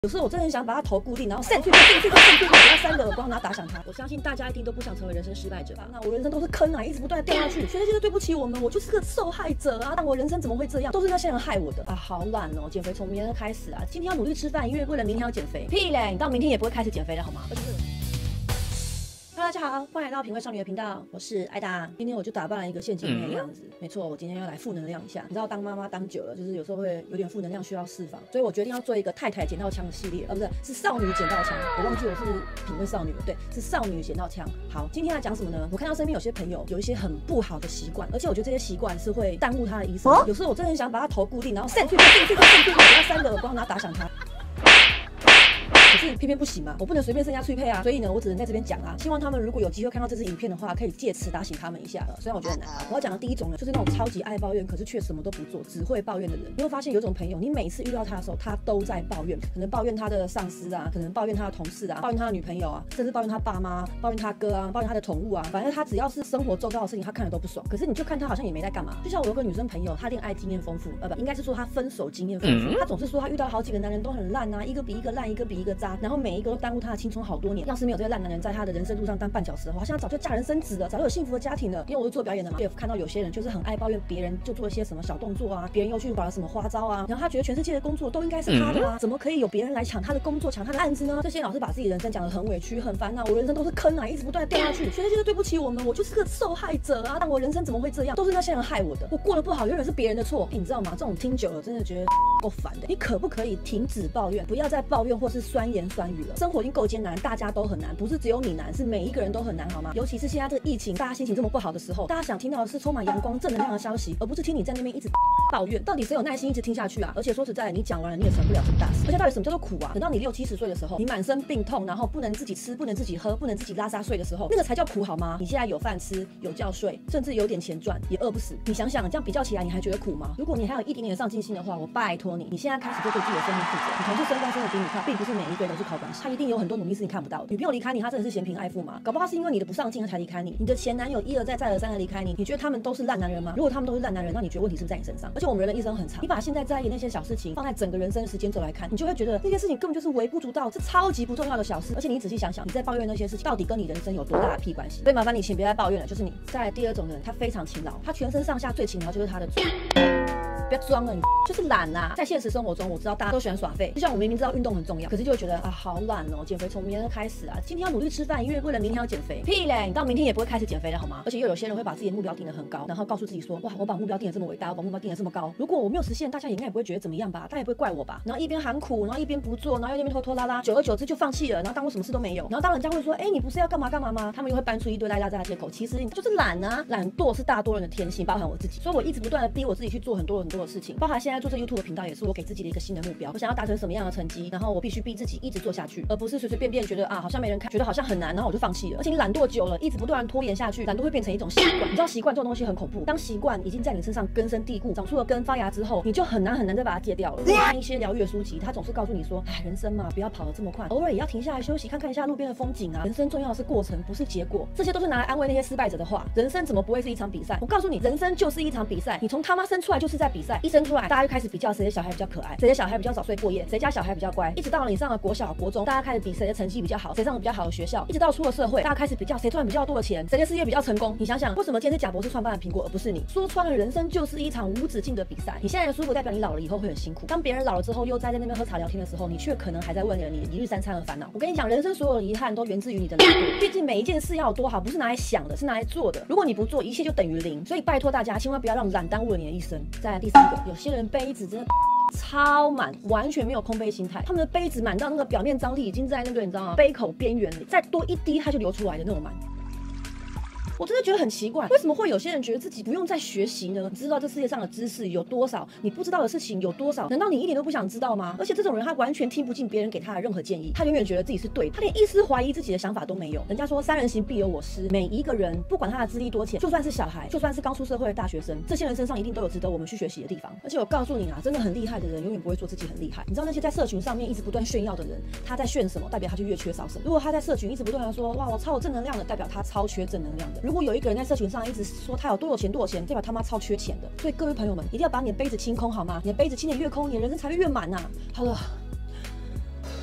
有时候我真的很想把他头固定，然后扇去给他3个耳光，然后打响他。我相信大家一定都不想成为人生失败者吧？那我人生都是坑啊，一直不断的掉下去。全世界都对不起我们，我就是个受害者啊！但我人生怎么会这样？都是那些人害我的啊！好懒哦，减肥从明天开始啊！今天要努力吃饭，因为为了明天要减肥。屁嘞，你到明天也不会开始减肥了好吗？大家好，欢迎来到品味少女的频道，我是艾达。今天我就打扮了一个陷阱妹的样子，没错，我今天要来负能量一下。你知道当妈妈当久了，就是有时候会有点负能量需要释放，所以我决定要做一个太太捡到枪的系列，不是少女捡到枪。我忘记我是品味少女了，对，是少女捡到枪。好，今天要讲什么呢？我看到身边有些朋友有一些很不好的习惯，而且我觉得这些习惯是会耽误他的一生。有时候我真的很想把他头固定，然后扇去给他3个耳光，然后打响他。可是偏偏不行嘛，我不能随便生人家脆配啊，所以呢，我只能在这边讲啊。希望他们如果有机会看到这支影片的话，可以借此打醒他们一下。虽然我觉得很难啊。我要讲的第一种呢，就是那种超级爱抱怨，可是却什么都不做，只会抱怨的人。你会发现有一种朋友，你每次遇到他的时候，他都在抱怨，可能抱怨他的上司啊，可能抱怨他的同事啊，抱怨他的女朋友啊，甚至抱怨他爸妈，抱怨他哥啊，抱怨他的宠物啊，反正他只要是生活周遭的事情，他看了都不爽。可是你就看他好像也没在干嘛。就像我有个女生朋友，她恋爱经验丰富，应该是说她分手经验丰富。她总是说她遇到好几个男人都很烂啊，一个比一个烂，一个比一个渣，然后每一个都耽误她的青春好多年。要是没有这些烂男人在她的人生路上当绊脚石的话，现在早就嫁人生子了，早就有幸福的家庭了。因为我是做表演的嘛，也看到有些人就是很爱抱怨别人，就做一些什么小动作啊，别人又去玩了什么花招啊，然后他觉得全世界的工作都应该是他的啊，怎么可以有别人来抢他的工作，抢他的案子呢？这些老是把自己人生讲得很委屈、很烦恼，我人生都是坑啊，一直不断的掉下去。全世界都对不起我们，我就是个受害者啊！但我人生怎么会这样？都是那些人害我的。我过得不好，永远是别人的错。你知道吗？这种听久了，真的觉得够烦的。你可不可以停止抱怨，不要再抱怨或是酸言酸语了？生活已经够艰难，大家都很难，不是只有你难，是每一个人都很难，好吗？尤其是现在这个疫情，大家心情这么不好的时候，大家想听到的是充满阳光、正能量的消息，而不是听你在那边一直抱怨。到底谁有耐心一直听下去啊？而且说实在，你讲完了你也成不了什么大事。而且到底什么叫做苦啊？等到你60、70岁的时候，你满身病痛，然后不能自己吃，不能自己喝，不能自己拉撒睡的时候，那个才叫苦好吗？你现在有饭吃，有觉睡，甚至有点钱赚，也饿不死。你想想，这样比较起来，你还觉得苦吗？如果你还有一点点的上进心的话，我拜托你，你现在开始就对自己的生命负责。你同事升官升的比你快，并不是每一个人都是靠关系，他一定有很多努力是你看不到的。女朋友离开你，他真的是嫌贫爱富吗？搞不好是因为你的不上进才离开你。你的前男友一而再再而三的离开你，你觉得他们都是烂男人吗？如果他们都是烂男人，那你觉得问题是不是在你身上？而且我们人的一生很长，你把现在在意那些小事情放在整个人生的时间轴来看，你就会觉得那些事情根本就是微不足道，是超级不重要的小事。而且你仔细想想，你在抱怨那些事情，到底跟你人生有多大的屁关系？所以麻烦你请别再抱怨了，就是你。再来第二种人，他非常勤劳，他全身上下最勤劳就是他的嘴。不要装了，你就是懒啦。在现实生活中，我知道大家都喜欢耍废，就像我明明知道运动很重要，可是就会觉得啊好懒哦，减肥从明天开始啊，今天要努力吃饭，因为为了明天要减肥。屁嘞，你到明天也不会开始减肥了好吗？而且又有些人会把自己的目标定得很高，然后告诉自己说，哇，我把目标定得这么伟大，我把目标定得这么高，如果我没有实现，大家应该也不会觉得怎么样吧，大家也不会怪我吧。然后一边喊苦，然后一边不做，然后又一边拖拖拉拉，久而久之就放弃了，然后当我什么事都没有。然后当人家会说，哎，你不是要干嘛干嘛吗？他们又会搬出一堆拉拉杂的借口，其实你就是懒啊，懒惰是大多人的天性，包含我自己，所以我一直不断的逼我自己去做很多的事情，包含现在做这 YouTube 频道也是我给自己的一个新的目标，我想要达成什么样的成绩，然后我必须逼自己一直做下去，而不是随随便便觉得啊好像没人看，觉得好像很难，然后我就放弃了。而且你懒惰久了，一直不断拖延下去，懒惰会变成一种习惯。你知道习惯这种东西很恐怖，当习惯已经在你身上根深蒂固，长出了根发芽之后，你就很难再把它戒掉了。你看一些疗愈的书籍，他总是告诉你说，哎，人生嘛，不要跑得这么快，偶尔也要停下来休息，看看一下路边的风景啊。人生重要的是过程，不是结果。这些都是拿来安慰那些失败者的话。人生怎么不会是一场比赛？我告诉你，人生就是一场比赛。你从他妈生出来就是在比赛，一生出来大家就开始比较谁的小孩比较可爱，谁的小孩比较早睡过夜，谁家小孩比较乖，一直到了你上了国小、国中，大家开始比谁的成绩比较好，谁上了比较好的学校，一直到出了社会，大家开始比较谁赚比较多的钱，谁的事业比较成功。你想想，为什么今天是贾博士创办的苹果，而不是你？说穿了，人生就是一场无止境的比赛。你现在的舒服代表你老了以后会很辛苦。当别人老了之后又在那边喝茶聊天的时候，你却可能还在为了你一日三餐而烦恼。我跟你讲，人生所有的遗憾都源自于你的懒惰。毕竟每一件事要有多好，不是拿来想的，是拿来做的。如果你不做，一切就等于零。所以拜托大家，千万不要让懒耽误了你的一生。再来第三个，有些人杯子真的超满，完全没有空杯心态。他们的杯子满到那个表面张力已经在那个你知道吗？杯口边缘里，再多一滴它就流出来的那种满。我真的觉得很奇怪，为什么会有些人觉得自己不用再学习呢？你知道这世界上的知识有多少，你不知道的事情有多少？难道你一点都不想知道吗？而且这种人他完全听不进别人给他的任何建议，他永远觉得自己是对的，他连一丝怀疑自己的想法都没有。人家说三人行必有我师，每一个人不管他的资历多浅，就算是小孩，就算是刚出社会的大学生，这些人身上一定都有值得我们去学习的地方。而且我告诉你啊，真的很厉害的人永远不会说自己很厉害。你知道那些在社群上面一直不断炫耀的人，他在炫什么，代表他就越缺少什么。如果他在社群一直不断的说哇我超有正能量的，代表他超缺正能量的。如果有一个人在社群上一直说他有多有钱，代表他妈超缺钱的。所以各位朋友们，一定要把你的杯子清空好吗？你的杯子清得越空，你的人生才会越满啊。好了。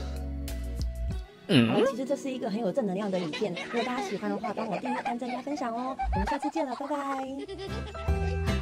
好了，其实这是一个很有正能量的影片，如果大家喜欢的话，帮我订阅、按赞、加分享哦。我们下次见了，拜拜。